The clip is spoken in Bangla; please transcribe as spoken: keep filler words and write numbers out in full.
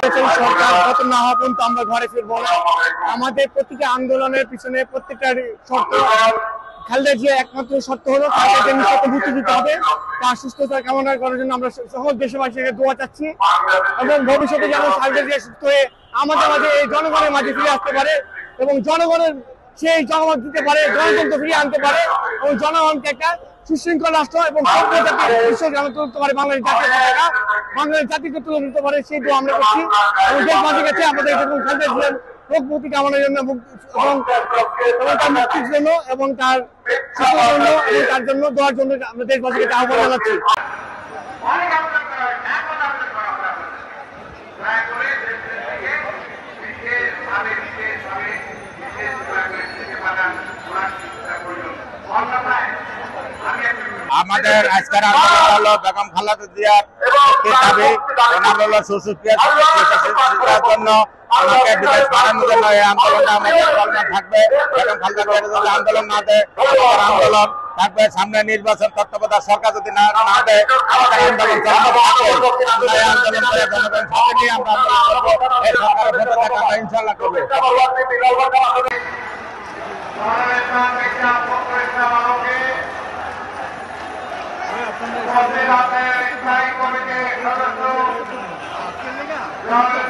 সরকার পতন না হওয়া পর্যন্ত আমরা ঘরে ফিরবো না। আমাদের প্রতিটা আন্দোলনের পিছনে প্রত্যেকটা শর্ত, খালেদা জিয়া একমাত্র শর্ত হলো তাকে নিঃশর্ত মুক্তি দিতে হবে। তার সুস্থতা কামনা করার জন্য আমরা সকল দেশবাসীকে দোয়া চাচ্ছি এবং ভবিষ্যতে যেন খালেদা জিয়া সুস্থ হয়ে আমাদের মাঝে এই জনগণের মাঝে ফিরে আসতে পারে এবং জনগণের সেই জনমত দিতে পারে, গণতন্ত্র ফিরিয়ে আনতে পারে এবং জনগণকে একটা সুশৃঙ্খল রাষ্ট্র এবং বিশ্ব যেন তুলতে পারে, বাংলাদেশ জাতীয় পতাকা বাংলাদেশ জাতিকে তুলে দিতে পারে, সেই দোয়া আমরা করছি। এবং দেশবাসীর কাছে আমাদের খালেদা জিয়ার রোগ মুক্তি কামনার জন্য এবং তার মুক্তির জন্য এবং তার সুস্থতার জন্য এবং তার জন্য দোয়ার জন্য আমরা দেশবাসীর কাছে আহ্বান জানাচ্ছি। আমাদের আজকের আন্দোলন হলো বেগম খালেদা জিয়ার মুক্তির দাবি, ওনার হলো সুশিক্ষার জন্য আমাকে বিদেশ পাঠানোর জন্য এই আন্দোলনটা আমাদের চলমান থাকবে। বেগম খালেদা জিয়া যদি আন্দোলন না দেয় আমাদের আন্দোলন থাকবে। সামনে নির্বাচন তত্ত্বাবধায়ক সরকার যদি না না দেয় আমাদের আন্দোলন চলমান থাকবে। আমরা এই আন্দোলন করে জনগণের সাথে নিয়ে আমরা আন্দোলন করবো। এই সরকারের ভোটে থাকা আমরা ইনশাল্লাহ করবো। কমিটির সদস্য